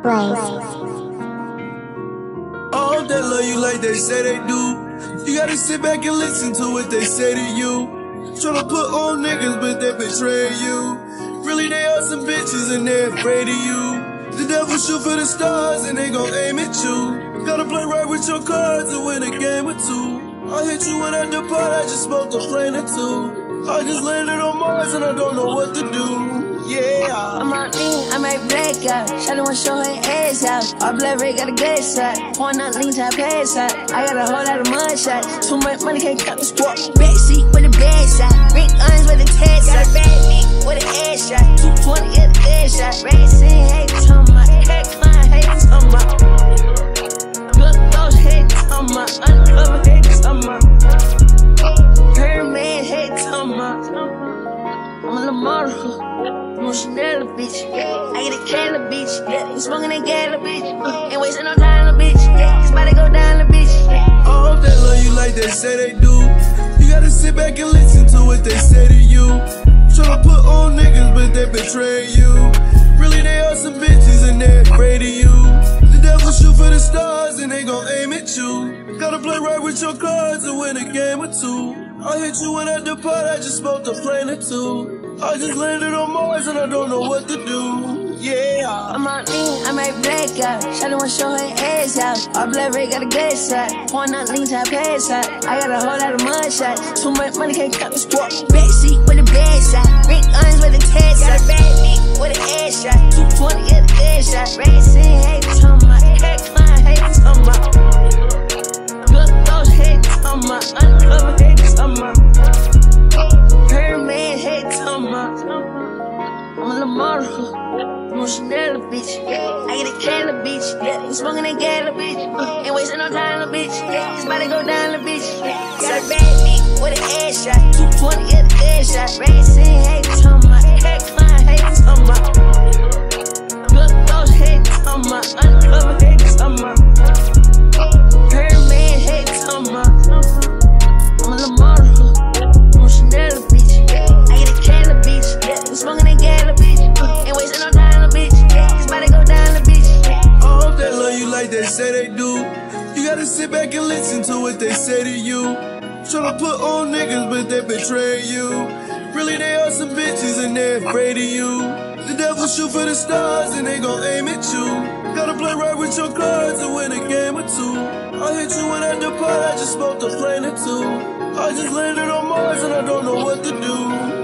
Blaze. All that love you like they say they do. You gotta sit back and listen to what they say to you. Tryna put on niggas, but they betray you. Really, they are some bitches and they're afraid of you. The devil shoot for the stars and they gon' aim at you. Gotta play right with your cards to win a game or two. I hit you when I depart, I just smoked a plane or two. I just landed on Mars and I don't know what to do. Yeah. I'm on lean, I make black out. Shawty wanna show her ass out. All black red got a good shot. Pouring out lean to pass out. I got a whole lot of mud shot. Too much money can't cut the squat. Backseat with a bad shot. Rick Owens with a tag shot. Got a bad beat with an ass shot. 220 in the ass shot. Racing, hate talking about. Cat climb, hate talking about. Good thoughts, hate talking about. Undercover, hate talking about. Herman, hate talking about. I'm a Lamar. I'm a Chanel, bitch. I get a Cali, bitch. I'm smoking that Gala, bitch. Ain't wasting no time, bitch. It's about to go down, bitch. All that love you like they say they do. You gotta sit back and listen to what they say to you. Tryna put on niggas, but they betray you. Really, they are some bitches and they're afraid of you. The devil shoot for the stars and they gon' aim at you. Gotta play right with your cards to win a game or two. I hit you when I depart, I just smoked a plane or two. I just landed on Mars and I don't know what to do. Yeah. I'm on lean, I make black out. Shawty wanna show her ass out. All black red got a good shot. Pouring out lean to pass out. I got a whole lot of mud shot. Too much money can't cut the squat. Backseat with a bad shot. Rick Owens with a tag shot. Got a bad beat with an ass shot. 220 in the ass shot. Racing, hate talking about. Cat climb, hate talking about. Good thoughts, hate talking about. Undercover, hate talking about. Herman, hate talking about. I'm a Lamar. I'm a Chanel, bitch. I get a Cali, bitch. I'm smoking that Gala, bitch. Ain't wasting no time, bitch. It's about to go down, bitch. Got a bad beat with an ass shot. 220 in the ass shot. Racing, hate talking about. Cat climb, hate talking about. Good thoughts, hate talking about. Undercover, hate talking about. Herman, hate talking about. I'm a Lamar. I'm a Chanel, bitch. I get a Cali, bitch. I'm smoking that Gala, bitch. Ain't wasting no time, bitch. It's about to go down, bitch. All that love you like they say they do. You gotta sit back and listen to what they say to you. Tryna put on niggas, but they betray you. Really, they are some bitches and they're afraid of you. The devil shoot for the stars and they gon' aim at you. Gotta play right with your cards to win a game or two. I hit you when I depart, I just smoked a plane or two. I just landed on Mars and I don't know what to do.